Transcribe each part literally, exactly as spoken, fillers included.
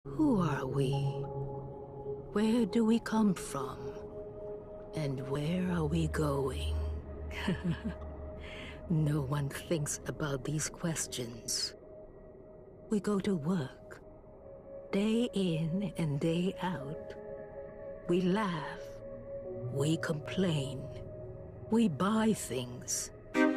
Who are we? Where do we come from? And where are we going? No one thinks about these questions. We go to work, day in and day out. We laugh. We complain. We buy things.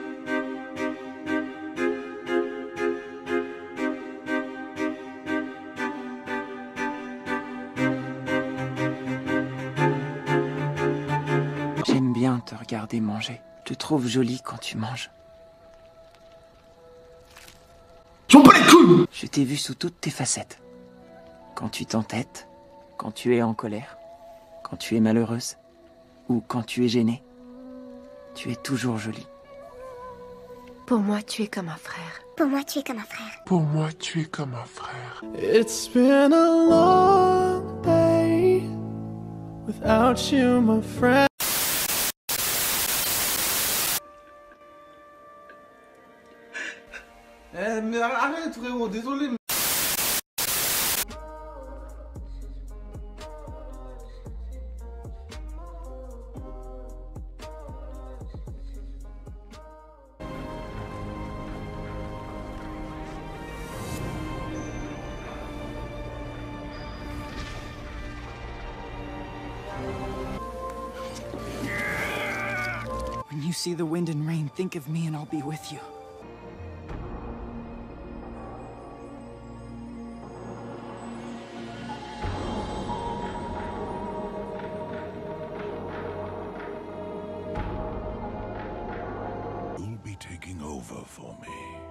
J'aime bien te regarder manger. Je te trouve jolie quand tu manges. J'en bats les couilles! Je t'ai vu sous toutes tes facettes. Quand tu t'entêtes, quand tu es en colère, quand tu es malheureuse, ou quand tu es gênée. Tu es toujours jolie. Pour moi, tu es comme un frère. Pour moi, tu es comme un frère. Pour moi, tu es comme un frère. It's been a long day without you, my friend. Eh mais arrête frérot, désolé. Mais... When you see the wind and rain, think of me and I'll be with you. You'll be taking over for me.